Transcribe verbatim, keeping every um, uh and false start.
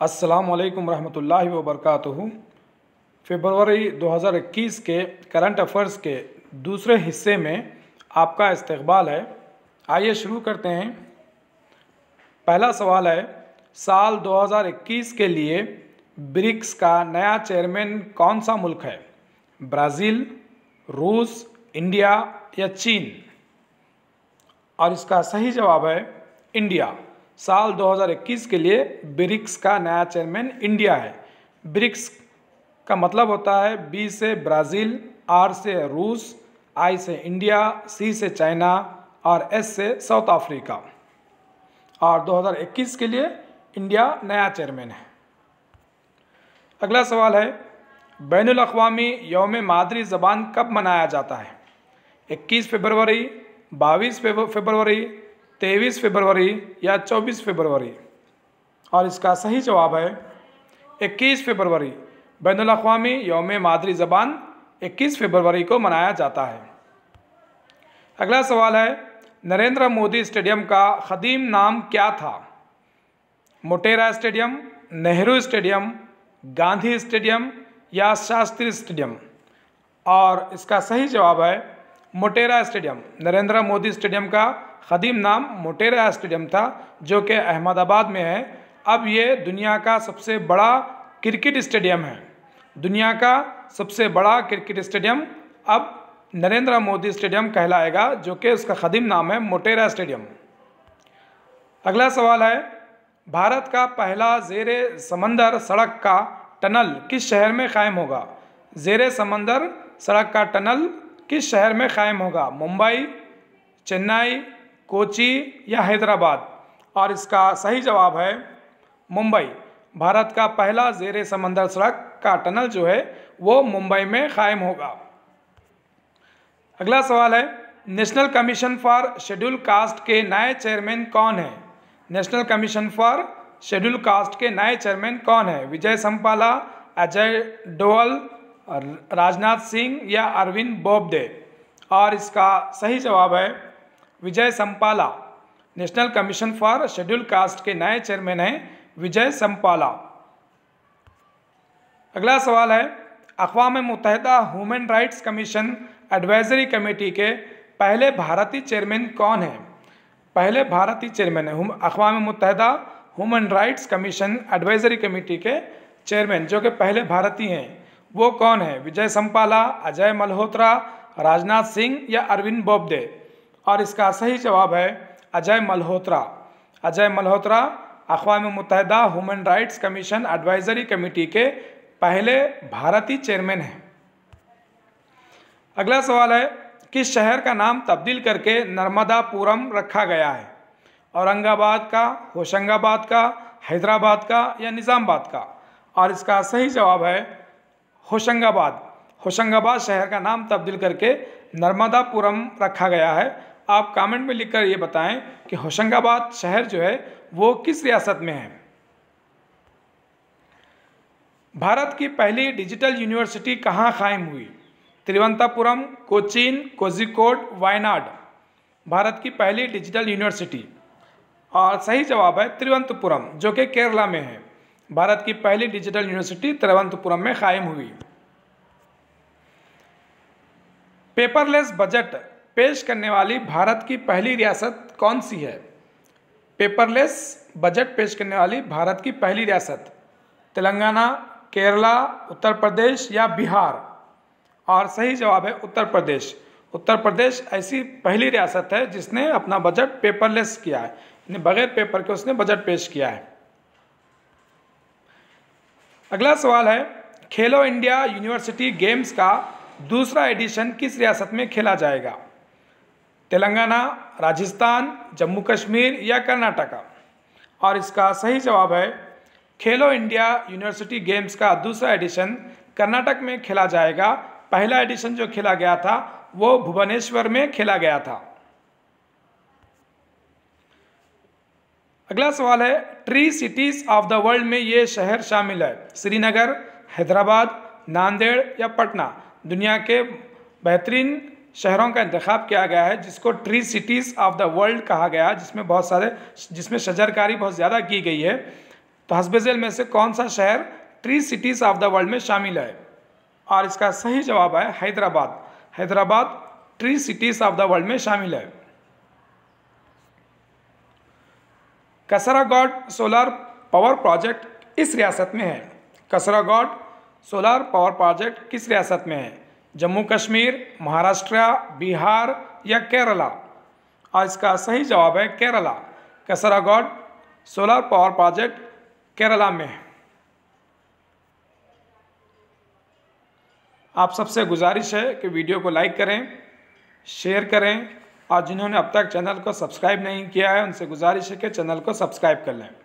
अस्सलामुअलैकुम रहमतुल्लाहि व बरकातुहू। फरवरी दो हज़ार इक्कीस के करंट अफेयर्स के दूसरे हिस्से में आपका इस्तकबाल है। आइए शुरू करते हैं। पहला सवाल है, साल दो हज़ार इक्कीस के लिए ब्रिक्स का नया चेयरमैन कौन सा मुल्क है? ब्राज़ील, रूस, इंडिया या चीन? और इसका सही जवाब है इंडिया। साल दो हज़ार इक्कीस के लिए ब्रिक्स का नया चेयरमैन इंडिया है। ब्रिक्स का मतलब होता है बी से ब्राज़ील, आर से रूस, आई से इंडिया, सी से चाइना और एस से साउथ अफ्रीका। और दो हज़ार इक्कीस के लिए इंडिया नया चेयरमैन है। अगला सवाल है, बैनुल अक़वामी यौम मादरी ज़बान कब मनाया जाता है? इक्कीस फरवरी, बाईस फरवरी, तेईस फरवरी या चौबीस फरवरी? और इसका सही जवाब है इक्कीस फरवरी। बैनुल अक़वामी यौम मादरी ज़बान इक्कीस फरवरी को मनाया जाता है। अगला सवाल है, नरेंद्र मोदी स्टेडियम का क़दीम नाम क्या था? Motera stadium, Nehru stadium, Gandhi stadium या शास्त्री स्टेडियम? और इसका सही जवाब है मोटेरा स्टेडियम। नरेंद्र मोदी स्टेडियम का क़दीम नाम मोटेरा स्टेडियम था, जो कि अहमदाबाद में है। अब ये दुनिया का सबसे बड़ा क्रिकेट स्टेडियम है। दुनिया का सबसे बड़ा क्रिकेट स्टेडियम अब नरेंद्र मोदी स्टेडियम कहलाएगा, जो कि उसका क़दीम नाम है मोटेरा स्टेडियम। अगला सवाल है, भारत का पहला ज़ेरे समंदर सड़क का टनल किस शहर में कायम होगा? ज़ेरे समंदर सड़क का टनल किस शहर में कायम होगा? मुंबई, चेन्नई, कोची या हैदराबाद? और इसका सही जवाब है मुंबई। भारत का पहला ज़ेरे समंदर सड़क का टनल जो है वो मुंबई में कायम होगा। अगला सवाल है, national commission for schedule caste के नए चेयरमैन कौन है? National commission for schedule caste के नए चेयरमैन कौन है? विजय संपाला, अजय डोवल, राजनाथ सिंह या अरविंद बोबडे? और इसका सही जवाब है Vijay Sampla. National commission for schedule caste के नए चेयरमैन हैं विजय संपाला। अगला सवाल है, अक़वाम मुत्तहिदा human rights commission advisory committee के पहले भारतीय चेयरमैन कौन है? पहले भारतीय चेयरमैन है अक़वाम मुत्तहिदा human rights commission advisory committee के चेयरमैन जो कि पहले भारतीय हैं, वो कौन है? विजय संपाला, अजय मल्होत्रा, राजनाथ सिंह या अरविंद बोबडे? और इसका सही जवाब है अजय मल्होत्रा। अजय मल्होत्रा अक़वाम मुत्तहिदा human rights commission advisory committee के पहले भारतीय चेयरमैन हैं। अगला सवाल है, किस शहर का नाम तब्दील करके नर्मदापुरम रखा गया है? औरंगाबाद का, होशंगाबाद का, हैदराबाद का या निज़ामाबाद का? और इसका सही जवाब है होशंगाबाद। होशंगाबाद शहर का नाम तब्दील करके नर्मदापुरम रखा गया है। आप कमेंट में लिखकर ये बताएं कि होशंगाबाद शहर जो है वो किस रियासत में है। भारत की पहली डिजिटल यूनिवर्सिटी कहाँ कायम हुई? तिरुवनंतपुरम, कोचीन, कोझिकोड, वायनाड? भारत की पहली डिजिटल यूनिवर्सिटी और सही जवाब है तिरुवनंतपुरम, जो कि केरला में है। भारत की पहली डिजिटल यूनिवर्सिटी तिरुवनंतपुरम में कायम हुई। पेपरलेस बजट पेश करने वाली भारत की पहली रियासत कौन सी है? पेपरलेस बजट पेश करने वाली भारत की पहली रियासत तेलंगाना, केरला, उत्तर प्रदेश या बिहार? और सही जवाब है उत्तर प्रदेश। उत्तर प्रदेश ऐसी पहली रियासत है जिसने अपना बजट पेपरलेस किया है, यानी बगैर पेपर के उसने बजट पेश किया है। अगला सवाल है, खेलो इंडिया यूनिवर्सिटी गेम्स का दूसरा एडिशन किस रियासत में खेला जाएगा? तेलंगाना, राजस्थान, जम्मू कश्मीर या कर्नाटका? और इसका सही जवाब है खेलो इंडिया यूनिवर्सिटी गेम्स का दूसरा एडिशन कर्नाटक में खेला जाएगा। पहला एडिशन जो खेला गया था वो भुवनेश्वर में खेला गया था। अगला सवाल है, tree cities of the world में ये शहर शामिल है? श्रीनगर, हैदराबाद, नांदेड़ या पटना? दुनिया के बेहतरीन शहरों का इंतखाब किया गया है जिसको tree cities of the world कहा गया, जिसमें बहुत सारे जिसमें शजरकारी बहुत ज़्यादा की गई है। तो हस्ब ज़ैल में से कौन सा शहर tree cities of the world में शामिल है? और इसका सही जवाब है Hyderabad. Hyderabad tree cities of the world में शामिल है। कसरागोड सोलर पावर प्रोजेक्ट किस रियासत में है? कसरागोड सोलर पावर प्रोजेक्ट किस रियासत में है? जम्मू कश्मीर, महाराष्ट्र, बिहार या केरला? और इसका सही जवाब है Kerala. Kasaragod solar power project Kerala में है। आप सबसे गुजारिश है कि वीडियो को लाइक करें, शेयर करें और जिन्होंने अब तक चैनल को सब्सक्राइब नहीं किया है उनसे गुजारिश है कि चैनल को सब्सक्राइब कर लें।